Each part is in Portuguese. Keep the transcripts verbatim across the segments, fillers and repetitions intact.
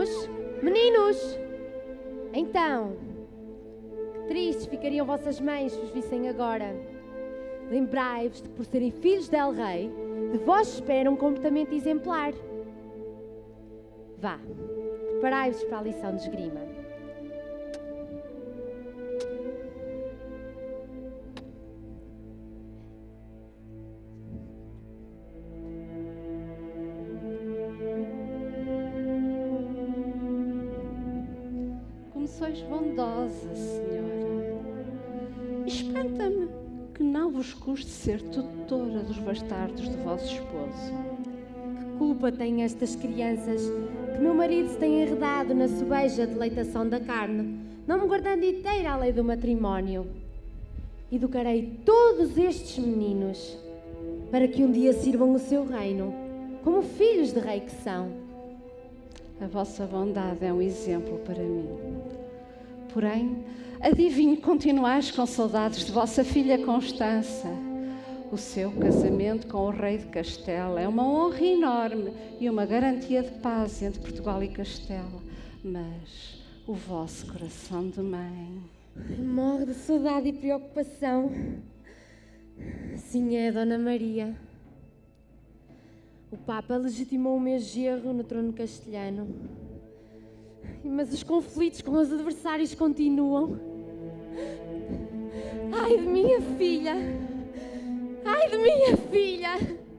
Meninos! Meninos! Então, que tristes ficariam vossas mães se vos vissem agora. Lembrai-vos de, por serem filhos de El Rei, de vós espera um comportamento exemplar. Vá, preparai-vos para a lição de esgrima. Como sois bondosa, Senhora. Espanta-me que não vos custe ser tutora dos bastardos de vosso esposo. Que culpa têm estas crianças que meu marido se tem enredado na sobeja deleitação da carne, não me guardando inteira a lei do matrimónio? Educarei todos estes meninos para que um dia sirvam o seu reino, como filhos de rei que são. A vossa bondade é um exemplo para mim. Porém, adivinho que continuais com saudades de vossa filha Constança. O seu casamento com o rei de Castela é uma honra enorme e uma garantia de paz entre Portugal e Castela. Mas o vosso coração de mãe... Morre de saudade e preocupação. Assim é, Dona Maria. O Papa legitimou o meu genro no trono castelhano. Mas os conflitos com os adversários continuam. Ai de minha filha! Ai de minha filha!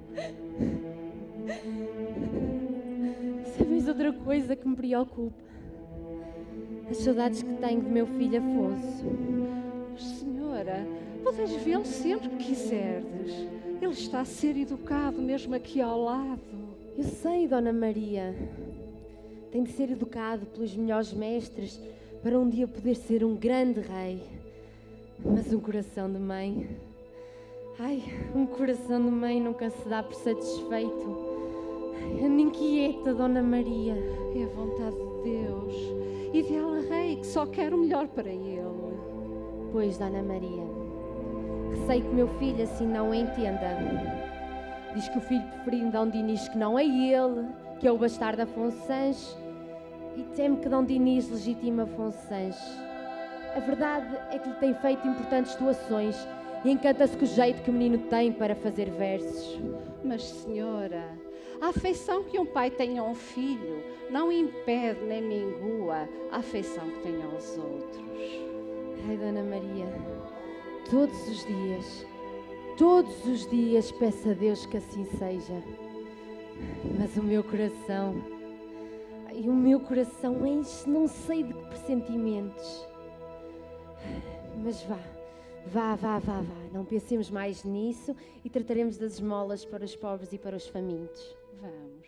Sabes outra coisa que me preocupa? As saudades que tenho do meu filho Afonso. Mas, Senhora, podes vê-lo sempre que quiserdes. Ele está a ser educado mesmo aqui ao lado. Eu sei, Dona Maria. Tem de ser educado pelos melhores mestres para um dia poder ser um grande rei. Mas um coração de mãe... Ai, um coração de mãe nunca se dá por satisfeito. Anda inquieta, Dona Maria. É a vontade de Deus e de El Rei, que só quer o melhor para ele. Pois, Dona Maria, receio que meu filho assim não o entenda. Diz que o filho preferido de Dom Dinis que não é ele, que é o bastardo Afonso Sanches, e teme que Dom Dinis legitima Afonso Sanches. A verdade é que lhe tem feito importantes doações e encanta-se com o jeito que o menino tem para fazer versos. Mas, Senhora, a afeição que um pai tem a um filho não impede nem mingua a afeição que tem aos outros. Ai, Dona Maria, todos os dias, todos os dias peço a Deus que assim seja. Mas o meu coração, ai, o meu coração enche não sei de que pressentimentos. Mas vá, vá, vá, vá, vá. Não pensemos mais nisso e trataremos das esmolas para os pobres e para os famintos. Vamos.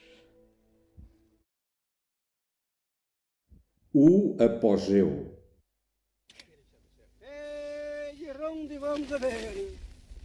O apogeu. Ei, onde vamos a ver?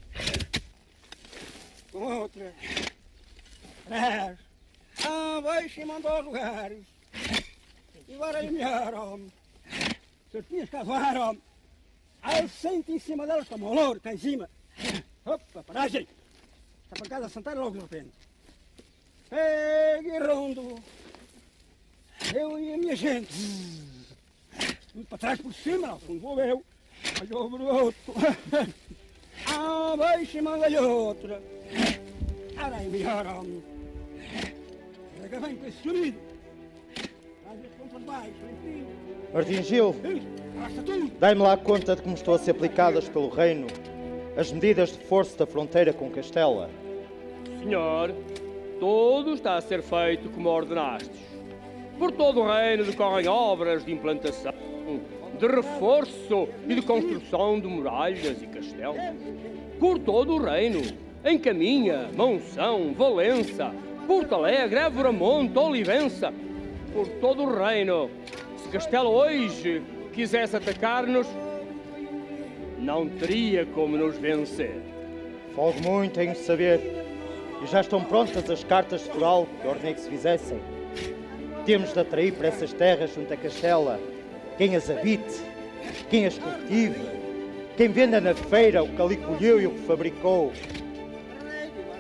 Com outra. Trás. Ah, vai se mandar lugares. E agora é melhor, homem. Se eu tinha casuar, homem. Aí sente em cima delas como o louro, cá em cima. Opa, paragem. Está para casa sentar logo de repente. Pegue rondo. Eu e a minha gente. Um para trás por cima, ao fundo vou eu. Olhou para o outro. Ah, vai se manda outra. Agora é melhor, homem. Pega bem com esse sumido. Traz as pontas baixo, enfim. Martim Gil, dai-me lá conta de como estão a ser aplicadas pelo reino as medidas de força da fronteira com Castela. Senhor, tudo está a ser feito como ordenastes. Por todo o reino decorrem obras de implantação, de reforço e de construção de muralhas e castelos. Por todo o reino, em Caminha, Monção, Valença, Porto Alegre, Évora Monte, Olivença, por todo o reino. Se Castela hoje quisesse atacar-nos, não teria como nos vencer. Folgo muito, tenho de saber. E já estão prontas as cartas de foral que ordenei que se fizessem. Temos de atrair para essas terras junto a Castela quem as habite, quem as cultive, quem venda na feira o que ali colheu e o que fabricou.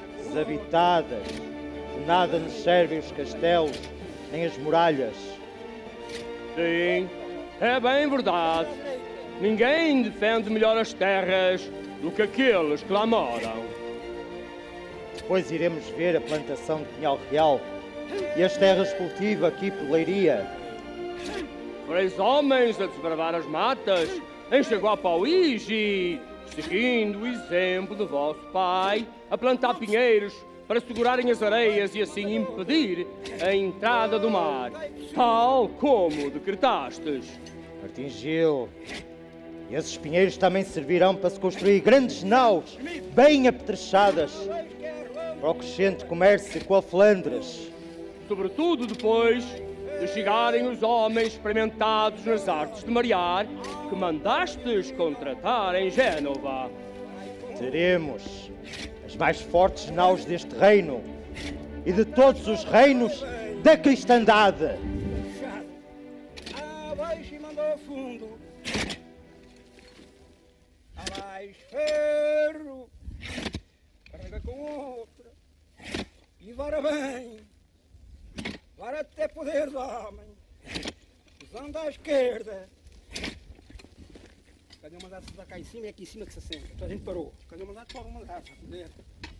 Desabitadas, de nada nos servem os castelos, nem as muralhas. Sim, é bem verdade. Ninguém defende melhor as terras do que aqueles que lá moram. Depois iremos ver a plantação de Pinhal Real e as terras de cultivo aqui por Leiria. Três homens a desbravar as matas em Chaguapauís e, seguindo o exemplo do vosso pai, a plantar pinheiros para segurarem as areias e assim impedir a entrada do mar, tal como decretastes. Martim Gil, e esses pinheiros também servirão para se construir grandes naus bem apetrechadas para o crescente comércio com a Flandres. Sobretudo depois de chegarem os homens experimentados nas artes de marear que mandastes contratar em Génova. Teremos as mais fortes naus deste reino e de todos os reinos da cristandade. Abaixo e mandou ao fundo. Abaixo ferro. Carrega com outra. E vara bem. Vara até poder do homem. Usando à esquerda. Cadê o mandato para cá em cima e aqui em cima que se assenta? Então a gente parou. Cadê o mandato? Pode o mandato para poder.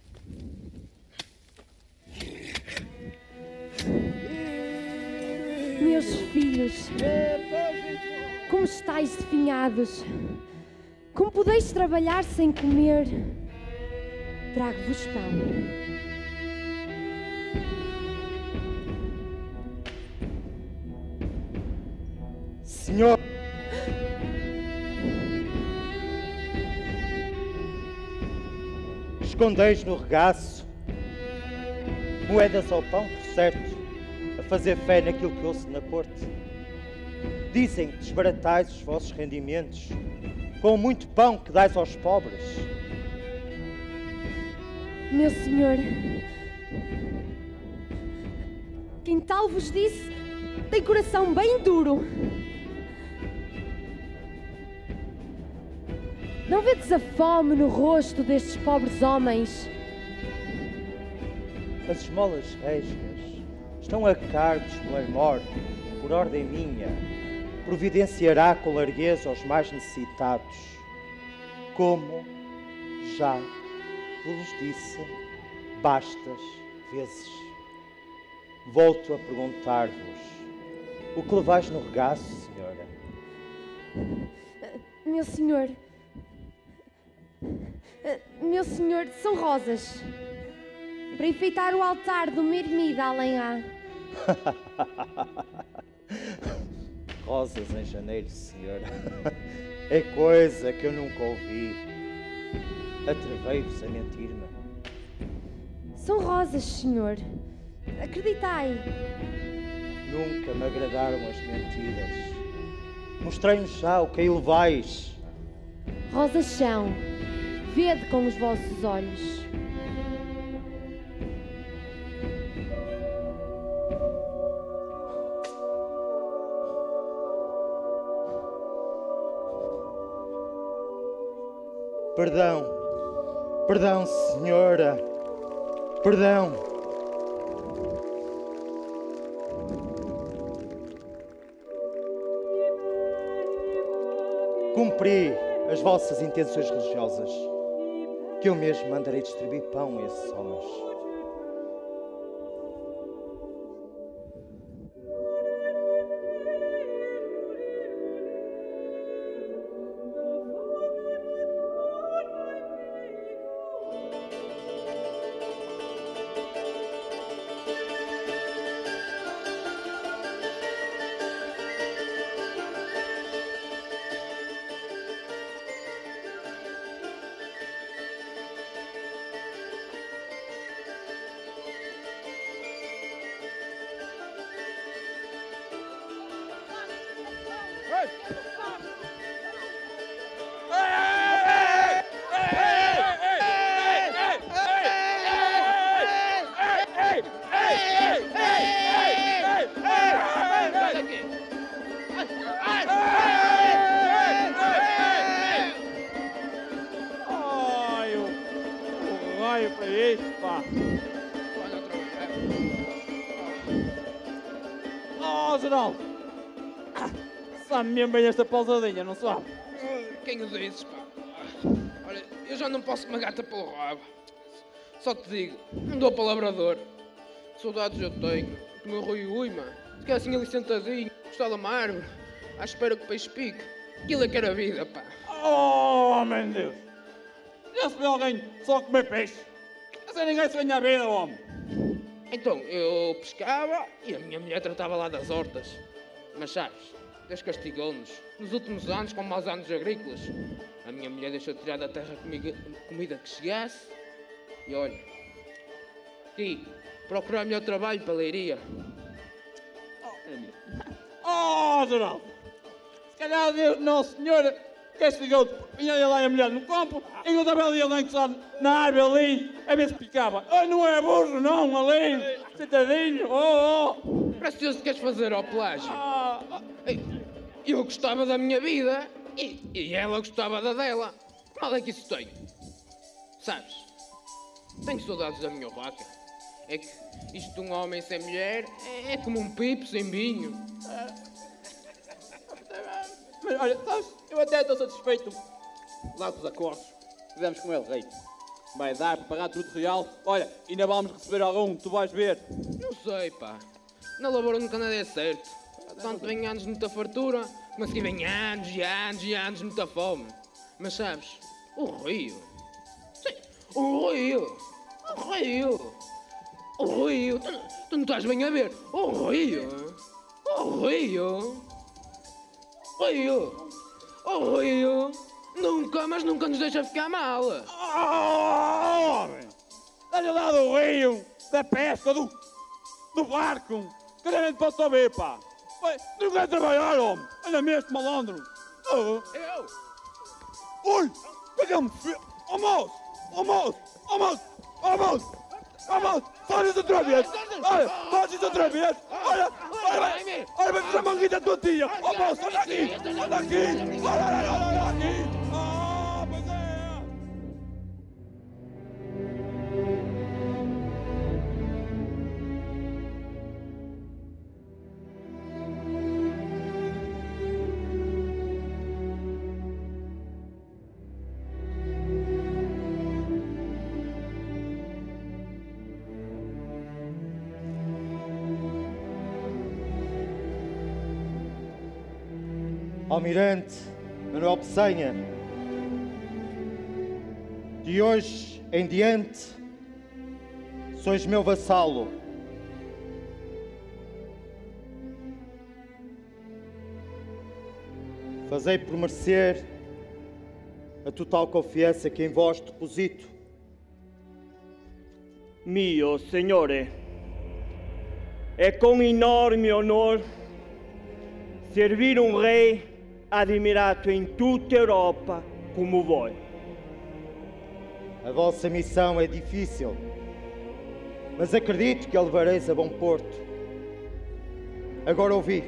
Meus filhos, como estáis definhados? Como podeis trabalhar sem comer? Trago-vos pão. Senhor, escondeis no regaço moedas ao pão, por certo, a fazer fé naquilo que ouço na corte. Dizem que desbaratais os vossos rendimentos com o muito pão que dais aos pobres. Meu senhor, quem tal vos disse tem coração bem duro. Não vedes a fome no rosto destes pobres homens? As esmolas régias estão a cargos pela morte, por ordem minha, providenciará com largueza aos mais necessitados, como já vos disse bastas vezes. Volto a perguntar-vos, o que levais no regaço, senhora? Meu senhor, meu senhor, são rosas para enfeitar o altar do meu ermida além há. Rosas em janeiro, senhora. É coisa que eu nunca ouvi. Atrevei-vos a mentir-me. São rosas, senhor. Acreditai. Nunca me agradaram as mentiras. Mostrei-nos já o que aí levais. Rosas são. Vede com os vossos olhos. Perdão, perdão, senhora, perdão. Cumpri as vossas intenções religiosas, que eu mesmo mandarei distribuir pão a esses homens. sabe mesmo bem esta pousadinha, não sabe? Quem o dizes, pá? Olha, eu já não posso me gata pelo rabo. Só te digo, não dou para lavrador. Saudades eu tenho. Do meu Rui Ui, mano. Fiquei assim ali sentadinho, gostava de uma árvore, à espera que o peixe pique. Aquilo é que era a vida, pá. Oh, homem de Deus! Já se vê alguém só comer peixe? Assim ninguém se ganha a vida, homem. Então, eu pescava e a minha mulher tratava lá das hortas. Mas sabes, Deus castigou-nos. Nos últimos anos, com maus anos agrícolas, a minha mulher deixou de tirar da terra comigo, comida que chegasse. E olha, aqui, procurar melhor trabalho para a leiria. Oh, Geraldo! Se calhar Deus, Nosso Senhor, castigou-te. Vinha ele lá e a mulher no campo, e eu estava ali a encostado na árvore ali, a ver se picava. Oh, não é burro, não, ali, sentadinho, oh, oh. Parece Deus que queres fazer ao pelágio. Ah. Eu gostava da minha vida e, e ela gostava da dela. Mal é que isso tem? Sabes, tenho saudades da minha vaca. É que isto de um homem sem mulher é, é como um pipo sem vinho. Mas olha, sabes, eu até estou satisfeito lá com os acordos que fizemos com ele, rei. Vai dar para pagar tudo real. Olha, ainda vamos receber algum, tu vais ver. Não sei, pá. Na lavoura nunca nada é certo. Tanto vem anos de muita fartura, mas que vem anos e anos e anos de muita fome. Mas sabes, o rio... Sim, o rio... O rio... O rio... Tu, tu não estás bem a ver? O rio... O rio... O rio... O rio... Nunca, mas nunca nos deixa ficar mal. Oh, homem! Estás a dar do rio, da pesca, do, do barco. Que a gente pode saber, pá. Vai, não quer trabalhar, homem. Olha mesmo, malandro. Oh. Eu? Oi! Cadê-me? Oh, moço! Oh, moço! Oh, moço! Oh, moço! Oh, moço! Faz isso outra vez! Olha, faz isso outra vez! Olha! Olha! Olha, vai puxar a manguita da tua tia! Oh, moço! Olha aqui! Olha aqui! Olha, olha, olha, olha aqui! Oh, pois é! Almirante Manuel Peçanha, de hoje em diante, sois meu vassalo. Fazei por merecer a total confiança que em vós deposito. Mio Signore, é com enorme honor servir um rei admirado em toda a Europa como voi. A vossa missão é difícil, mas acredito que a levareis a bom porto. Agora ouvi.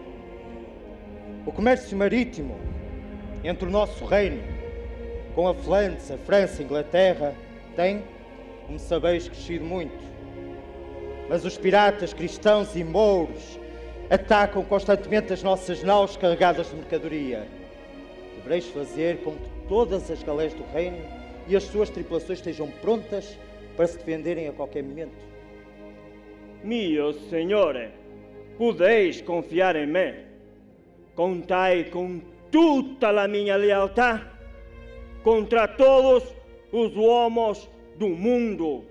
O comércio marítimo entre o nosso reino com a Flandres, a França e a Inglaterra tem, como sabeis, crescido muito. Mas os piratas cristãos e mouros atacam constantemente as nossas naus carregadas de mercadoria. Devereis fazer com que todas as galés do reino e as suas tripulações estejam prontas para se defenderem a qualquer momento. Mio Signore, podeis confiar em mim. Contai com toda a minha lealdade contra todos os homens do mundo.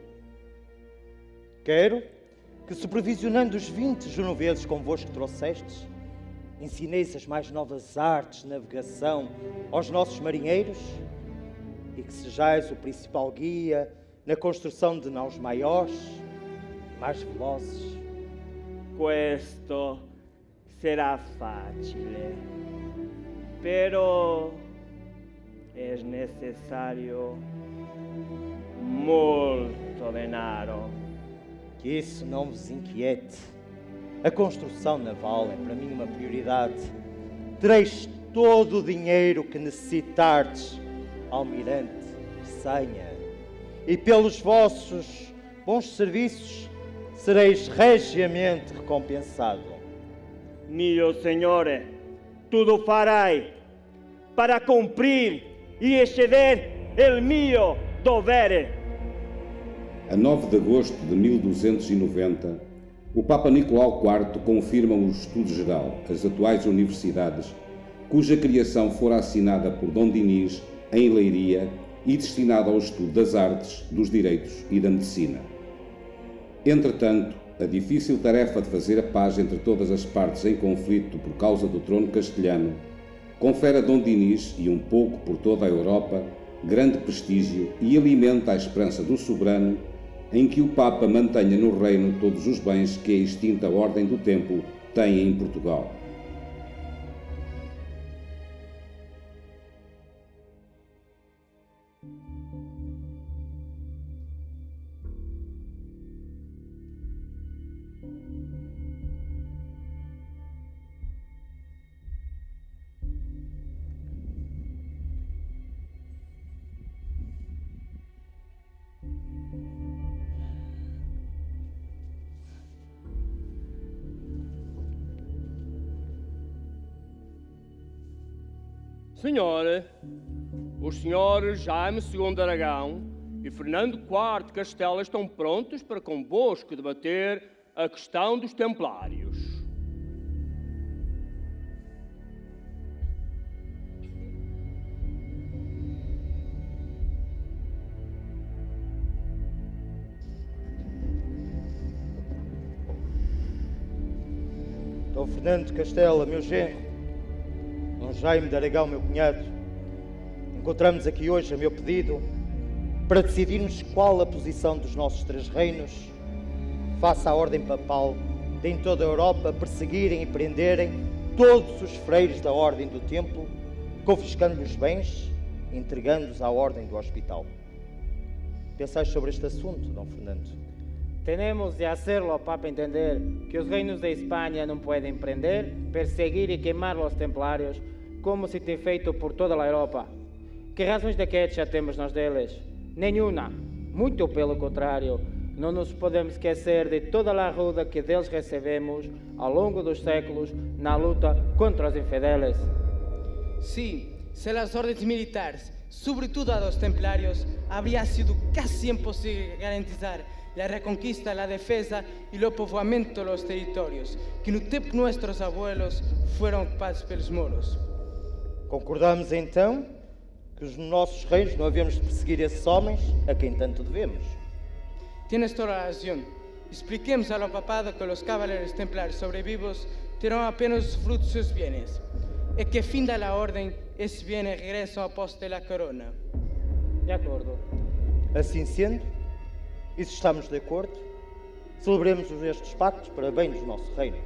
Quero que, supervisionando os vinte genoveses convosco trouxestes, ensineis as mais novas artes de navegação aos nossos marinheiros e que sejais o principal guia na construção de naus maiores e mais velozes. Questo será facile, pero es necessário muito denaro. Que isso não vos inquiete. A construção naval é para mim uma prioridade. Tereis todo o dinheiro que necessitardes, Almirante Peçanha, e pelos vossos bons serviços sereis regiamente recompensado. Mio Signore, tudo farei para cumprir e exceder el mio dovere. A nove de agosto de mil duzentos e noventa, o Papa Nicolau quarto confirma o Estudo Geral, as atuais universidades, cuja criação fora assinada por Dom Dinis em Leiria e destinada ao estudo das artes, dos direitos e da medicina. Entretanto, a difícil tarefa de fazer a paz entre todas as partes em conflito por causa do trono castelhano confere a Dom Dinis, e um pouco por toda a Europa, grande prestígio e alimenta a esperança do soberano em que o Papa mantenha no reino todos os bens que a extinta Ordem do Templo tem em Portugal. Senhor, os senhores Jaime segundo de Aragão e Fernando quarto de Castela estão prontos para convosco debater a questão dos templários. Dom Fernando de Castela, meu genro, Dom Jaime de Aragão, meu cunhado, encontramos aqui hoje, a meu pedido, para decidirmos qual a posição dos nossos três reinos face à ordem papal de em toda a Europa perseguirem e prenderem todos os freiros da ordem do templo, confiscando-lhes bens e entregando-os à ordem do hospital. Pensais sobre este assunto, Dom Fernando? Tenemos de hacerlo, Papa, entender que os reinos de Espanha não podem prender, perseguir e queimar os templários, como se tem feito por toda a Europa. Que razões de queixa temos nós deles? Nenhuma. Muito pelo contrário. Não nos podemos esquecer de toda a ajuda que deles recebemos ao longo dos séculos na luta contra os infideles. Sim, se as ordens militares, sobretudo a dos templarios, habría sido casi imposible garantizar la reconquista, la defensa y el povoamento de los territorios, que no tempo nuestros abuelos fueron ocupados pelos moros. Concordamos então que os nossos reis não havemos de perseguir esses homens a quem tanto devemos. Tienes toda a razão. Expliquemos ao papado que os cavaleiros templarios sobrevivos terão apenas os frutos de seus bienes, e que, finda a ordem, esses bienes regressam ao posto da corona. De acordo. Assim sendo, e se estamos de acordo, celebremos estes pactos para bem dos nossos reinos.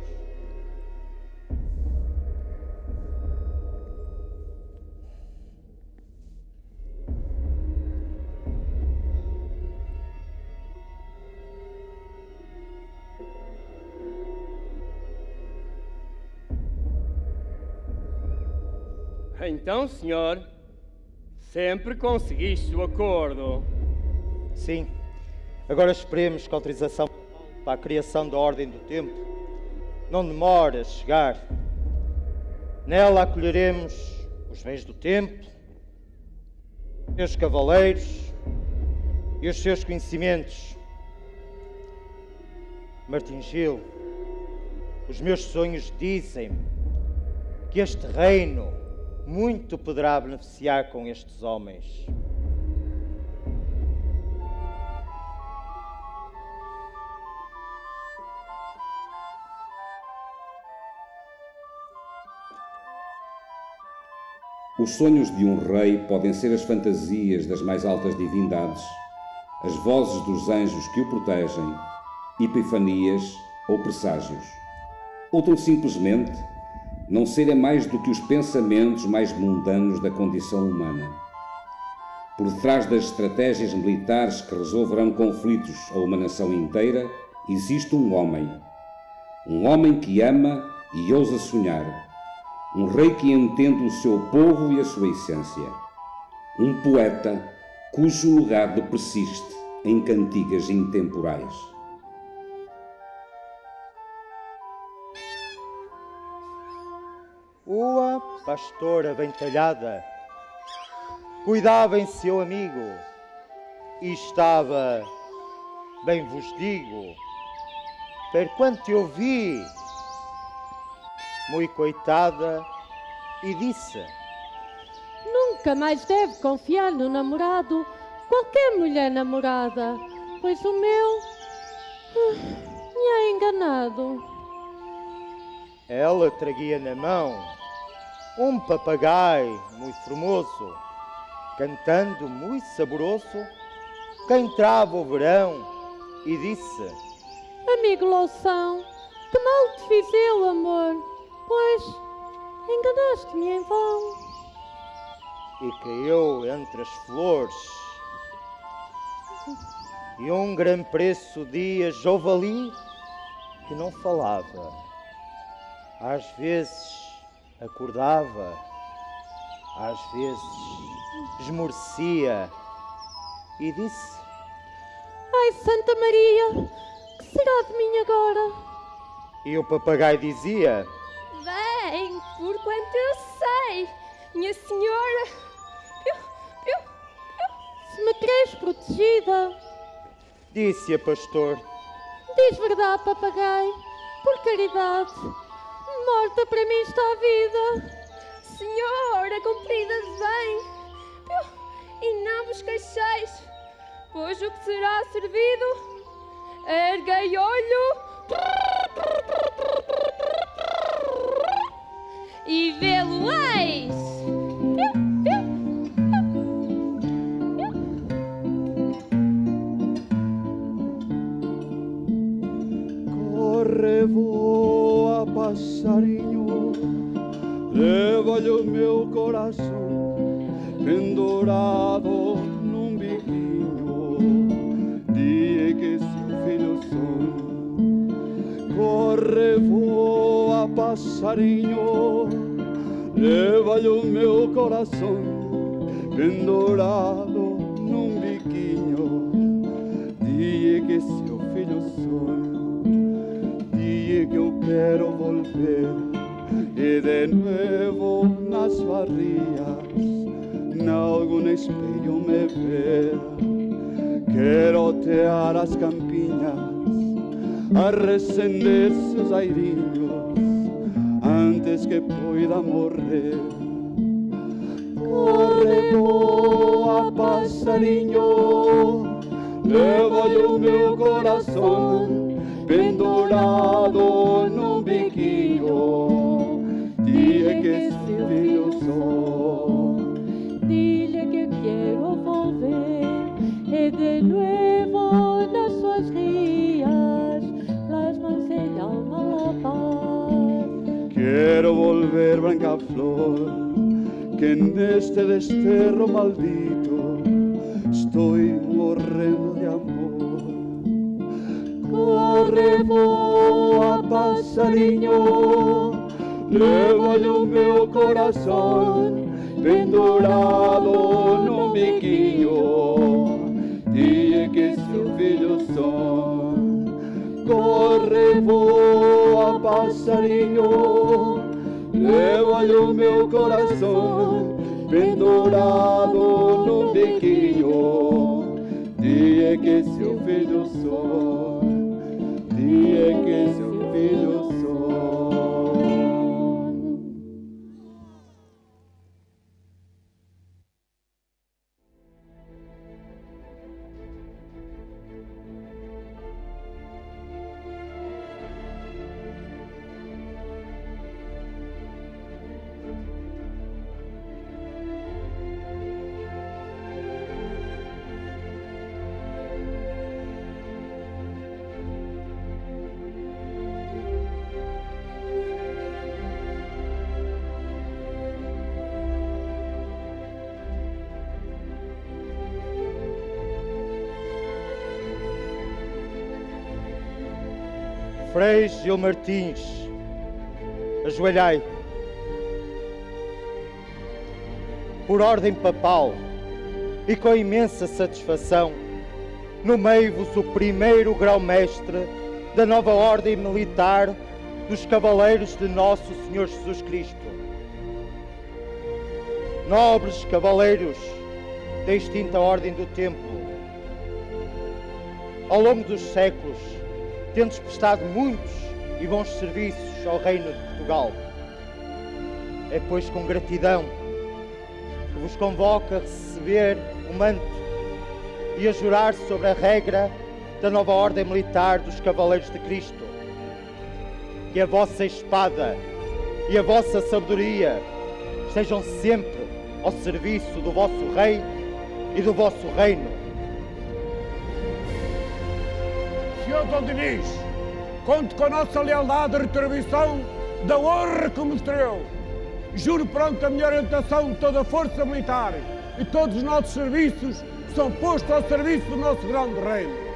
Então, senhor, sempre conseguiste o acordo. Sim. Agora esperemos que a autorização para a criação da Ordem do Tempo não demore a chegar. Nela acolheremos os bens do templo, os seus cavaleiros e os seus conhecimentos. Martim Gil, os meus sonhos dizem-me que este reino muito poderá beneficiar com estes homens. Os sonhos de um rei podem ser as fantasias das mais altas divindades, as vozes dos anjos que o protegem, epifanias ou presságios. Ou tão simplesmente não serem mais do que os pensamentos mais mundanos da condição humana. Por detrás das estratégias militares que resolverão conflitos a uma nação inteira, existe um homem. Um homem que ama e ousa sonhar. Um rei que entende o seu povo e a sua essência. Um poeta cujo legado persiste em cantigas intemporais. Uma pastora bem talhada cuidava em seu amigo e estava, bem vos digo, per quanto eu vi, muito coitada, e disse: Nunca mais deve confiar no namorado, qualquer mulher namorada, pois o meu ah, me é enganado. Ela traguia na mão um papagaio muito formoso, cantando muito saboroso, que entrava o verão, e disse: Amigo loução, que mal te fiz eu, amor, pois enganaste-me em vão. E caiu entre as flores, e um grande preço dias houve ali que não falava. Às vezes acordava, às vezes esmorecia e disse: Ai, Santa Maria, que será de mim agora? E o papagaio dizia: Bem, por quanto eu sei, minha senhora, piu, piu, piu. Se me queres protegida, disse a pastor, diz verdade, papagaio, por caridade, morta para mim está a vida. Senhora, cumprida bem, piu, e não vos queixeis, pois o que será servido, erguei olho e vê-lo-eis. Corre, voa, passarinho, leva-lhe o meu coração pendurado num biquinho, dia que seu filho sonha. Corre, voa, passarinho, leva-lhe o meu coração pendurado num biquinho, dia que seu filho sonha. Dia que eu quero volver e de nuevo nas barrias, em algum espelho me ver. Quero otear as campinhas, a recender seus airinhos, antes que pueda morrer. Corre, voa, passarinho, leva-lhe o meu coração pendurado num biquinho, dia que seu filho sou. Dile que quero volver e de nuevo nas suas rias las mãos el alma lavar. Quero volver, branca flor, que neste desterro maldito estou morrendo de amor. Corre, voa, passarinho, leva-lhe o meu coração pendurado num biquinho, dia que seu filho son. Corre, voa, passarinho, leva-lhe o meu coração pendurado num biquinho, dia que seu filho son. Dia que seu filho son. Frei Gil Martins, ajoelhai. Por ordem papal e com imensa satisfação, nomei-vos o primeiro grão-mestre da nova ordem militar dos Cavaleiros de Nosso Senhor Jesus Cristo. nobres cavaleiros da extinta Ordem do Templo, ao longo dos séculos, tendes prestado muitos e bons serviços ao Reino de Portugal. É, pois, com gratidão que vos convoco a receber o manto e a jurar sobre a regra da nova Ordem Militar dos Cavaleiros de Cristo, que a vossa espada e a vossa sabedoria estejam sempre ao serviço do vosso Rei e do vosso reino. Senhor Dom Dinis, conte com a nossa lealdade e retribuição da honra que mostrou. Juro pronto a minha orientação de toda a força militar e todos os nossos serviços são postos ao serviço do nosso grande reino.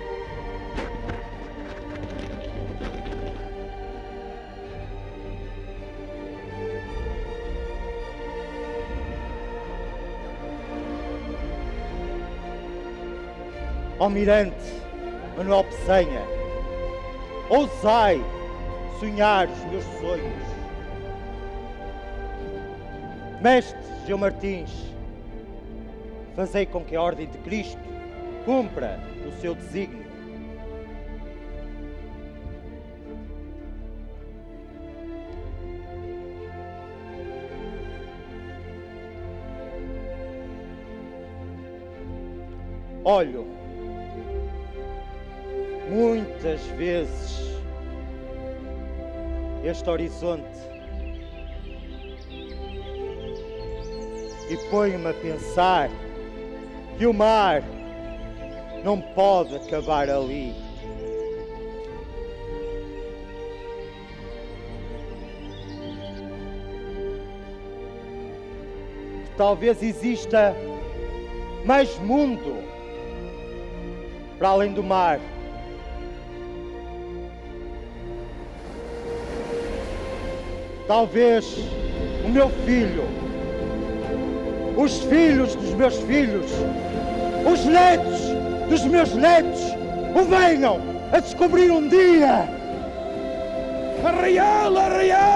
Almirante Manuel Peçanha, ousai sonhar os meus sonhos. Mestre Gil Martins, fazei com que a Ordem de Cristo cumpra o seu desígnio. Olho muitas vezes este horizonte e ponho-me a pensar que o mar não pode acabar ali. Que talvez exista mais mundo para além do mar. Talvez o meu filho, os filhos dos meus filhos, os netos dos meus netos o venham a descobrir um dia. Arraial, arraial!